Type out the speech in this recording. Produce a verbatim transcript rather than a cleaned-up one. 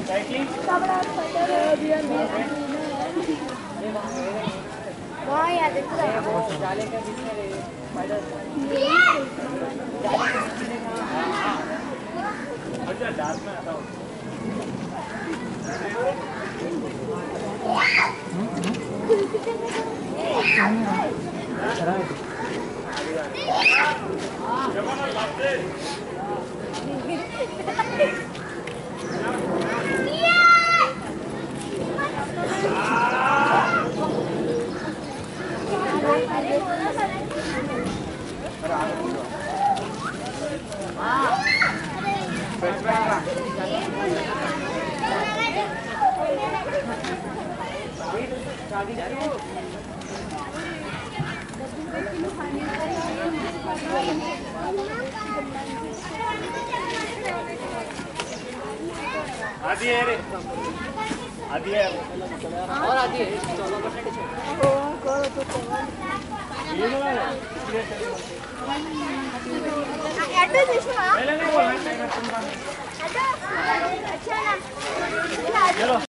वहाँ याद है जाले के बीच में अच्छा डार्क में आता हूँ आधी है रे आधी है और आधी है चौदह परसेंट करो तो ये ना एड्रेस इशू ना पहले नहीं बोलना अच्छा ना चलो